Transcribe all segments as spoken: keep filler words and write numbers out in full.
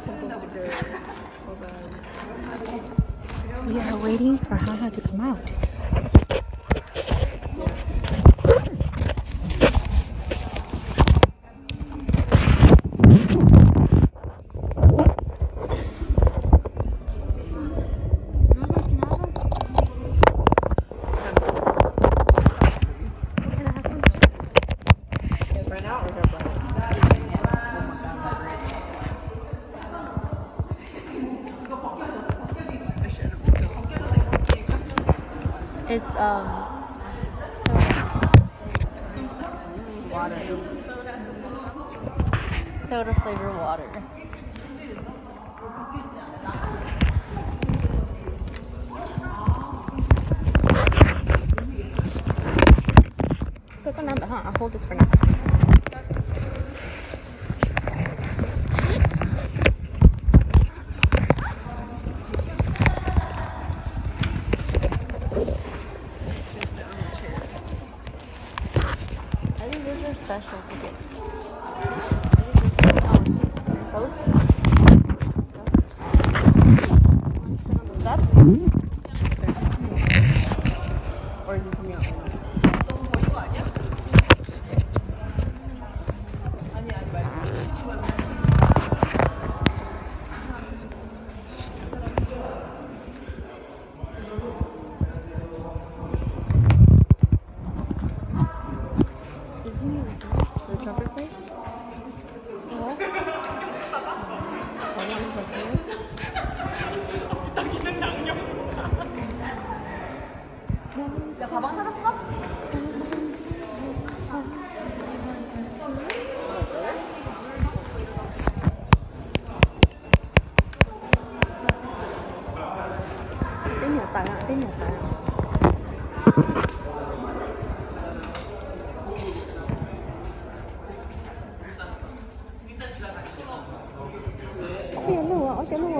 We are waiting for Haha to come out. It's um water, soda flavored water. Cook number, huh? I'll hold this for now. Special tickets. Both? Steps? Or is it coming out? 야, 가방 찾았어? 땡이었다야, 땡이었다야. 어깨 누워, 어깨 누워.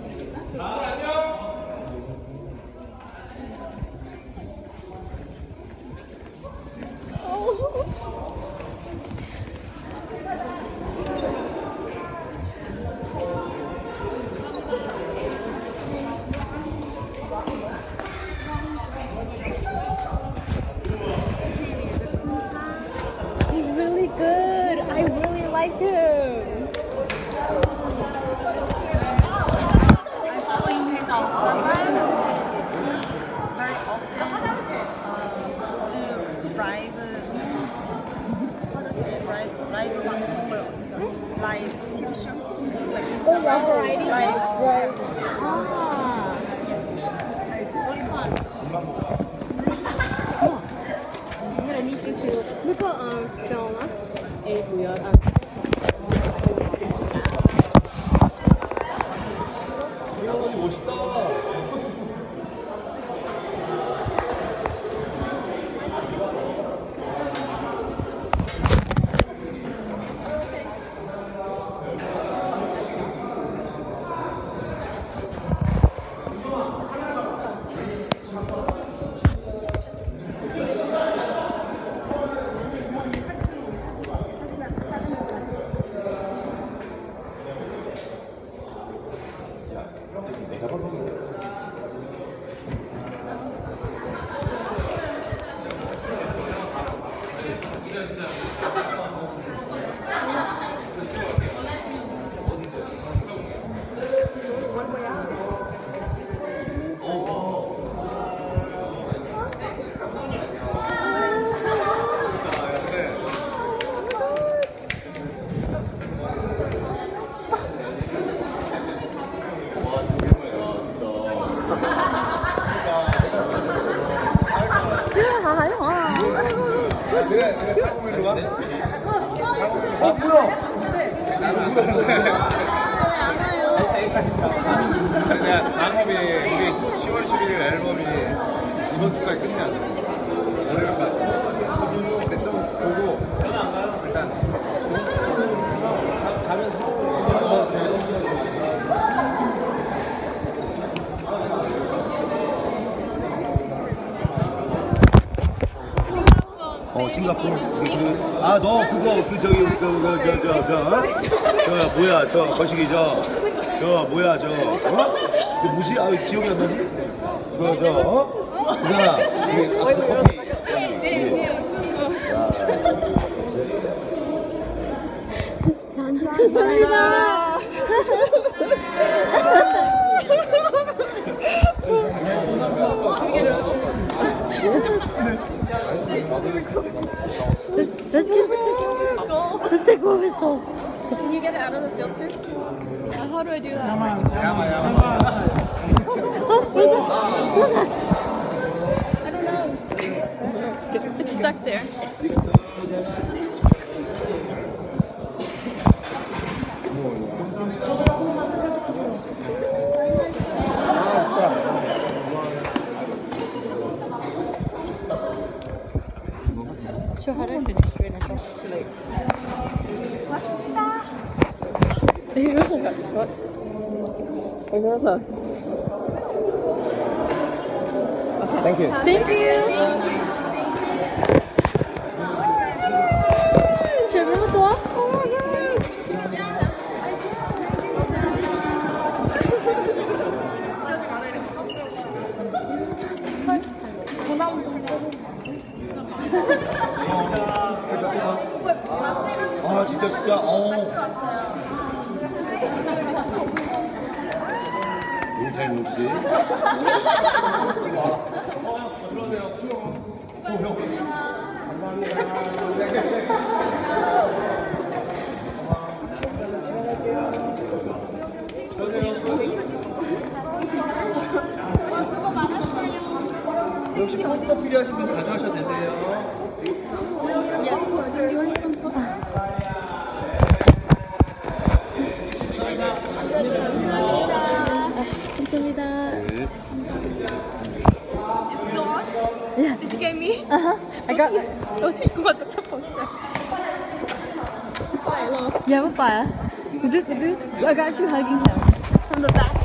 He's really good. I really like him. I'm following his Instagram very often uh, to live, what is it, live, live 방송을 live T V show? Like Instagram, oh, variety live. Right. Ah. Very fun. I need you to look at um film. Eh, weird. 멋있다. 그래, 그래, 사고면 와. 어, 뭐야? 나는 안 가는데. 그냥 작업이 우리 시월 십일일 앨범이 이번 주까지 끝내야 돼. 월요일까지. 근데 좀 보고 일단 가면 어, 싱가포르 그, 아 너 그거 그 저기 그저저저 저 뭐야 저 거시기 저 저 뭐야 저 어? 그 뭐지? 아 기억이 안 나지? 그거 저 어? 그잖아 그 아까 커피 감사합니다. Let's get let's take one with salt. Can you get it out of the filter? How do I do that? Oh, what's that? What's that? I don't know. It's stuck there. Sure, how do I finish straight? I guess too late. Here's a what? Here's a. Thank you. Thank you. 재밌는 또? 아 진짜 진짜 어 용잘 묵씨 혹시 포스터 필요하신 분 가져가셔도 되세요. Yes. Do you want some pasta? 감사합니다. 네. It's still on? Yeah. Did you get me? Uh huh. I got. Oh, thank you. What the poster? Bye, love. Yeah, what fire? I got you hugging him from the back.